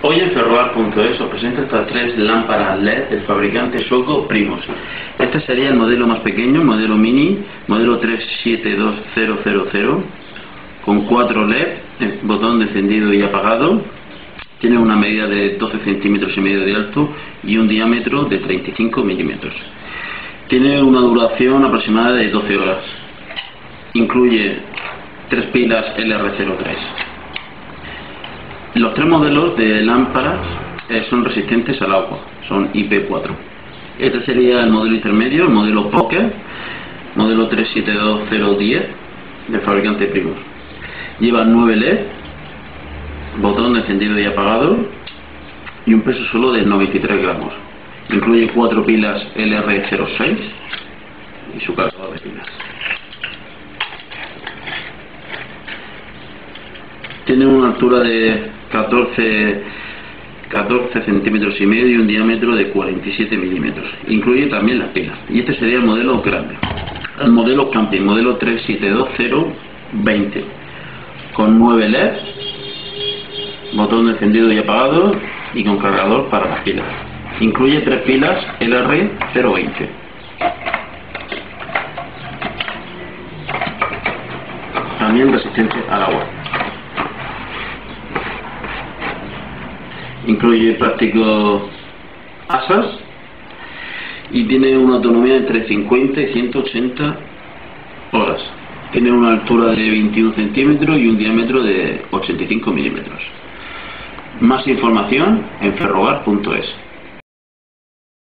Hoy en Ferroar.es os presento estas tres lámparas LED del fabricante sueco Primus. Este sería el modelo más pequeño, modelo mini, modelo 372000, con 4 LED, botón de encendido y apagado. Tiene una medida de 12 centímetros y medio de alto y un diámetro de 35 milímetros. Tiene una duración aproximada de 12 horas. Incluye 3 pilas LR03. Los tres modelos de lámparas son resistentes al agua, son IP4. Este sería el modelo intermedio, el modelo Poker, modelo 372010 del fabricante Primus. Lleva 9 LED, botón de encendido y apagado y un peso solo de 93 gramos. Incluye 4 pilas LR06 y su cargador de pilas. Tiene una altura de 14 centímetros y medio y un diámetro de 47 milímetros. Incluye también las pilas. Y este sería el modelo grande. El modelo Camping, modelo 372020, con 9 LEDs, botón de encendido y apagado y con cargador para las pilas. Incluye 3 pilas LR020. También resistente al agua. Incluye plástico asas y tiene una autonomía entre 50 y 180 horas. Tiene una altura de 21 centímetros y un diámetro de 85 milímetros. Más información en ferroar.es.